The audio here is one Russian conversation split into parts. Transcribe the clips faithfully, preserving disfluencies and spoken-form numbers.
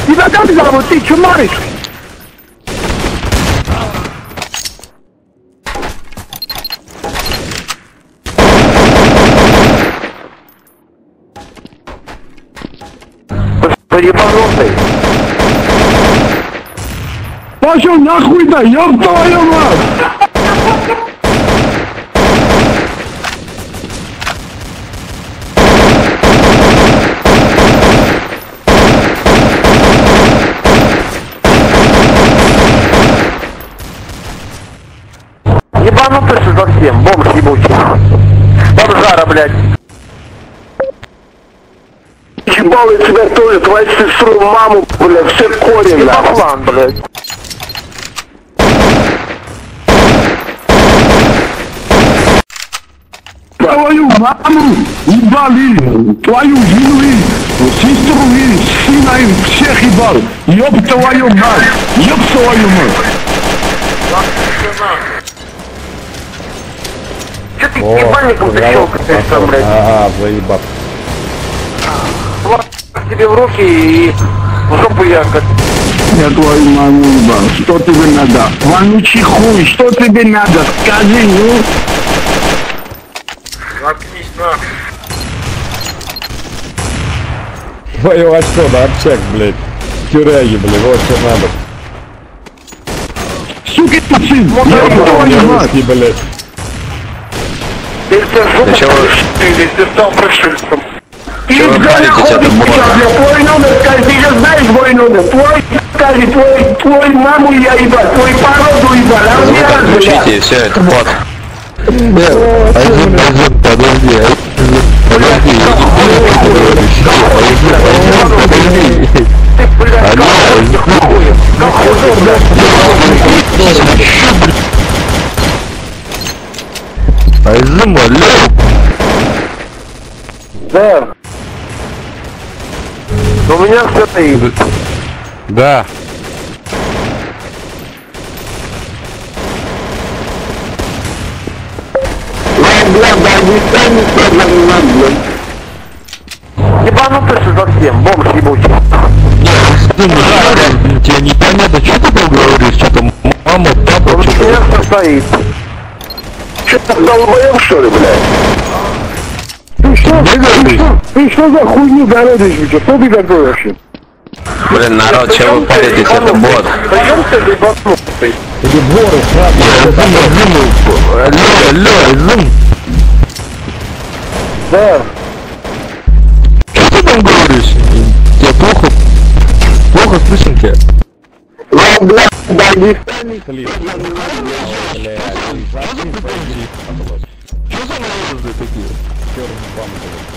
Тебя как зовут? Ты чумарик? Ебанутый. Пошел нахуй, да, ёб твою мать! Ебанутый ты совсем, бомж ебучий. Бомжара, блядь. Ебал я тебя тоже, твою сестру, маму, блядь, все корень, нахуй. Ебафлан, блядь. Твою маму ебали, твою жену и сестру и сына и всех ебал. Ёб твою мать, ёб твою мать. Че ты ебальником ты щелкаешь там, блядь? Ага, заебал. Тебе в руки и в жопу ярко. Я твою маму ебал, что тебе надо? Вонючий хуй, что тебе надо? Скажи, ну. Заткнись нахуй. Твою очко, да, общак, блядь. Тюряги, блядь, вот что надо. Сука, ты сын, ёб твою мать. Блядь. Ты все жопу или ты стал пришельцем? Ты где находишься, твой номер, скажи, ты же знаешь твой номер, твой, скажи, твой, твой маму я ебал, твой породу ебал, а мне раз, блядь. Включите, все, это бот. Один, один, подожди, подожди, Айзым, алло. Да. Но у меня все стоит. Да. Ебанутый ты совсем, бомж ебучий. Тебе непонятно, что ты там говоришь, что там мама, папа, У что-то. меня все стоит. Че ты долбоёб, что ли, блядь? Ты что, ты что, ты что за хуйню городишь, блядь? Что ты такой вообще? Блин, народ, че вы паритесь, это бот. Даем ты ебанутый. Или воры, правда. Алло, алло, Айзым. Да. Что ты там говоришь? Тебе плохо? Плохо слышен тебя? Блядь, дай Блядь, Что за народы такие? черный вам,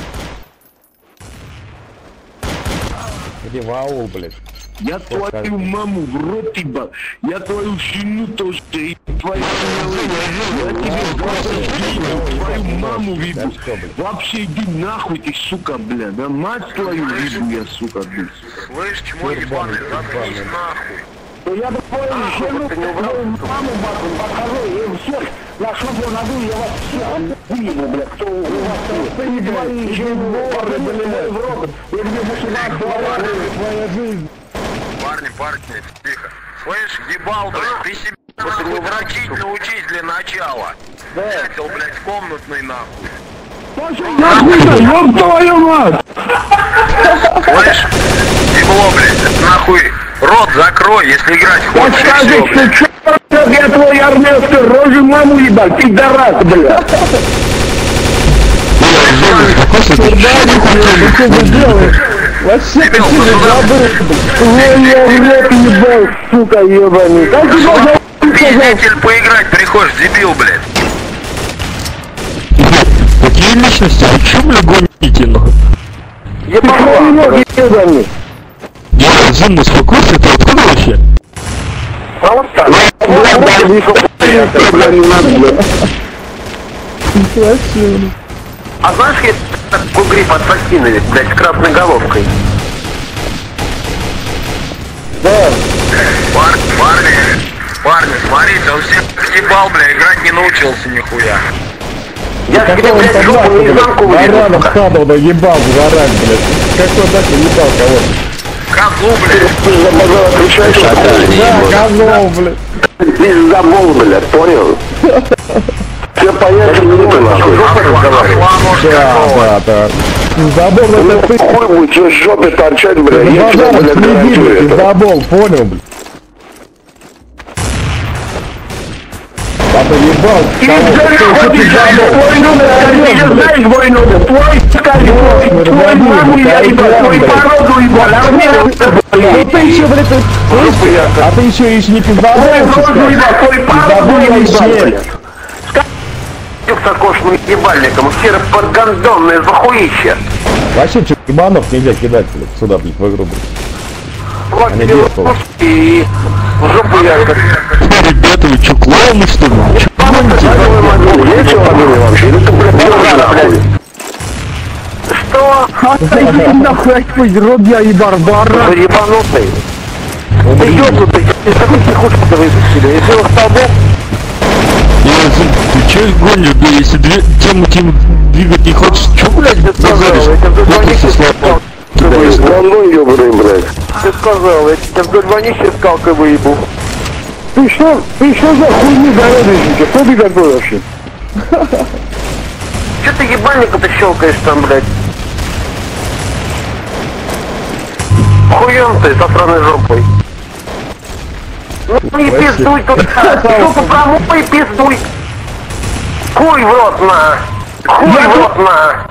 блядь. Иди в аул, блядь. Я твою маму в рот ебал, я твою жену тоже, и твою я тебе просто твою маму вибу. Вообще иди нахуй ты, сука, бля, да мать твою вибу я, сука, блядь. Слышь, чмо ебаный, заткнись нахуй. Я бы твою жену, твою маму покажу, и всех на шубу надую, я вас всех выебу, бля, кто у вас там, твои жены, блядь, в рот, и где мусульман, твоя жизнь. Парни, парни, тихо. Слышь, ебал, блядь, ты себе нахуй дрочить научись для начала. Дятел, блядь, в комнатной нахуй. Нахуй да, ёб твою мать! Слышь, ебло, блядь, нахуй рот закрой, если играть Вот хочешь, скажи, всё, блядь. что чё, я твой армейский рожу маму ебал, пидорас, бля! Что вы делаете? Вообще ты себе забыл, ой, я в рот ебал, сука, ебаный. Как ты должен Пиздитель поиграть приходишь, дебил, блядь. Какие личности? Вы чё, бля, гоните, нахуй? Ебаный ноги ебаный. Я, Зин, успокойся, ты откуда вообще? А вот так. А знаешь, есть такой гриб от Фастиновец, блядь, с красной головкой? Да. Парни, парни, парни, смотрите, он всех съебал, бля, играть не научился нихуя. Я тебе, блядь, жопу наизнанку выйду, Баранов сука. Хадова ебал в горах, блядь. Какой дальше ебал кого-то? козлу, блядь. Пизда базар отвечаешь? Да, козлов, блядь. Пизда бол, блядь, понял? Все понятия не нужно, нахуй. Да, да, да. Забор, это ты. Хуй будет в жопе торчать, блядь. Я тебе, блядь, гарантирую это. Забол, понял, блядь. Папа ебал. Ты твой номер, ты же знаешь мой номер. Твой, скажи, твой маму я ебал, твой породу ебал. Ну ты еще, блядь, ты... А ты еще еще не пиздабол, Твой ебал, твой породу я ебал, блядь. С окошным ебальником, все подгандонные захуище. Вообще, че, ебанов нельзя кидать, блядь, сюда, блядь, в игру, блядь. Вот тебе и в жопу я как... Ребята, вы что, клоуны, что ли? Есть фамилия вообще? Или ты, блядь, что? Иди нахуй, твой рот, я и барбара. Ты ебанутый. Ты ёбнутый, ты такой психушку-то выпустили. Если он столбом... Ты чё гонишь, да, если две, тему тему двигать не хочешь, чё, блядь, базаришь? Ты будешь говно ёбаный, блядь. Ты сказал, я тебя вдоль вонища скалкой выебу. Ты что, ты что за хуйню зародишь? Что ты такой вообще? Чё ты ебальника-то щелкаешь там, блядь? Хуём ты, со сраной жопой. Ну не пиздуй тут, сука, промой пиздуй. Хуй в рот на. Хуй в рот на.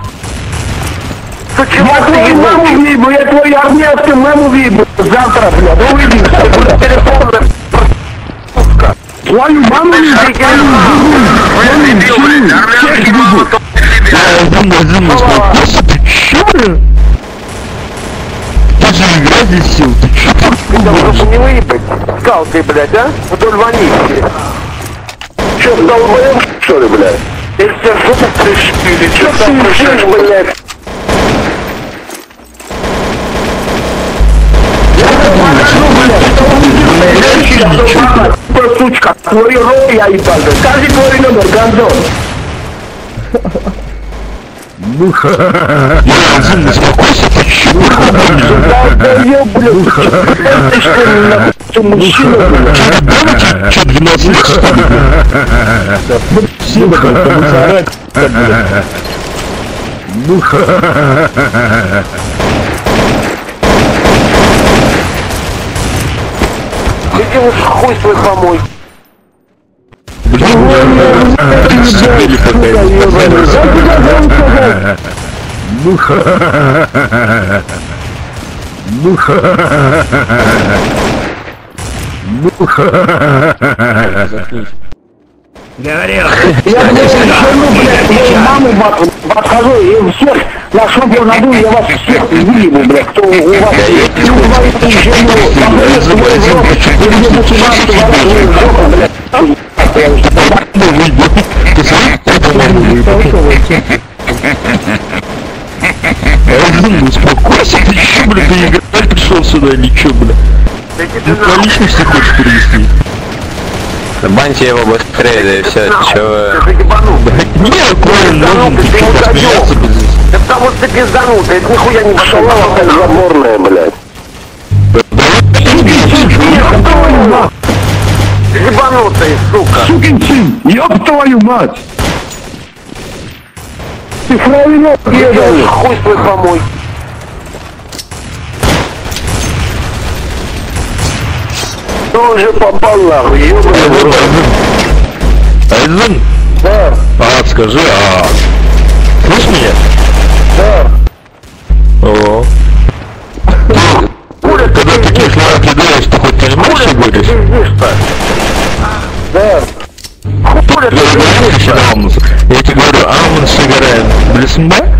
Я твою маму вибу, я твою армянскую маму вибу. Завтра, блядь, увидимся. Телефон, сука. Твою маму вибу, я твою маму вибу. Чё, блядь? Ты же игра здесь сел, ты чё так? Да просто не выебать скалкой, блядь, а? Вдоль вонищи. Чё, долбоёб, что ли, блядь? Или тебя жопу пришили, чё там пришишь, блядь? Сучка, твой рот я ебал, скажи твой номер, гандон. Разумно, успокойся, ты чё? Долбоёб, блядь, ты что ли, нахуй, ты мужчина, блядь? Чё, двенадцать лет, что ли? Спасибо, блядь, ты будешь орать, блядь. Иди уж хуй свой помой. Говорил. Я, блядь, жену, блядь, мою маму подхожу и всех на шопу наду, я вас всех выебу, блядь, кто у вас есть. И твою жену, помню свой в рот, и мне мусульманцы ворот в жопу, блядь. Разумно, успокойся, ты чё, бля, ты играть пришел сюда или чё, бля? Ну, по личности хочешь привести? Баньте его быстрее, да и все, чё вы... Нет, правильно, нужно, ты чё, посмеяться без... Да потому что ты пизданутый, это нихуя не шалава, как заборная, блядь. Ебанутый, сука. Сукин сын, ёб твою мать. Ты правильно делаешь, хуй свой помой. Ты уже попал нахуй, ёбаный в рот. Айзен? Да, А, скажи, а... Слышь меня? да. О. Куля, ты Когда такие слова кидаешь, ты хоть понимаешь, что говоришь? пиздишь-то? Да. Хуля, ты пиздишь-то? Я тебе говорю, Амон Шигарен, Блесмба?